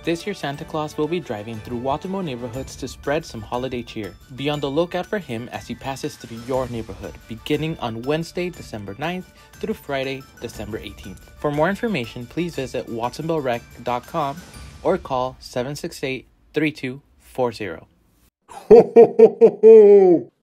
This year, Santa Claus will be driving through Watsonville neighborhoods to spread some holiday cheer. Be on the lookout for him as he passes through your neighborhood, beginning on Wednesday, December 9th through Friday, December 18th. For more information, please visit watsonvillerec.com or call 768-3240. Ho, ho, ho, ho, ho.